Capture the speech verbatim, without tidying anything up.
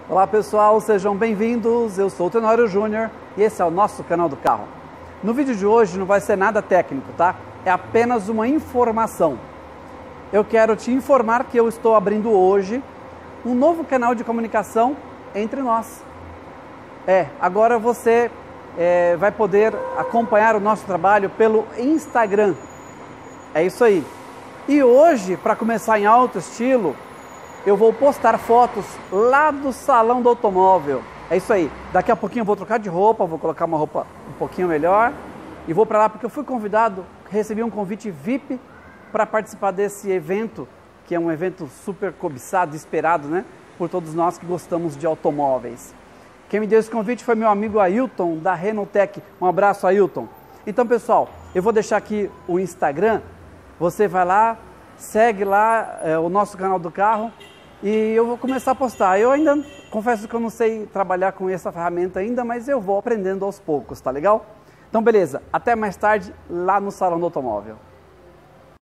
Olá pessoal, sejam bem-vindos, eu sou o Tenório Júnior e esse é o nosso canal do carro. No vídeo de hoje não vai ser nada técnico, tá? É apenas uma informação. Eu quero te informar que eu estou abrindo hoje um novo canal de comunicação entre nós. É, agora você é, vai poder acompanhar o nosso trabalho pelo Instagram. É isso aí. E hoje, para começar em alto estilo, eu vou postar fotos lá do salão do automóvel. É isso aí. Daqui a pouquinho eu vou trocar de roupa, vou colocar uma roupa um pouquinho melhor e vou para lá porque eu fui convidado, recebi um convite V I P para participar desse evento, que é um evento super cobiçado, esperado, né, por todos nós que gostamos de automóveis. Quem me deu esse convite foi meu amigo Ailton, da Renotec. Um abraço, Ailton. Então, pessoal, eu vou deixar aqui o Instagram. Você vai lá, segue lá é, o nosso canal do carro e eu vou começar a postar. Eu ainda confesso que eu não sei trabalhar com essa ferramenta ainda, mas eu vou aprendendo aos poucos, tá legal? Então beleza, até mais tarde lá no Salão do Automóvel.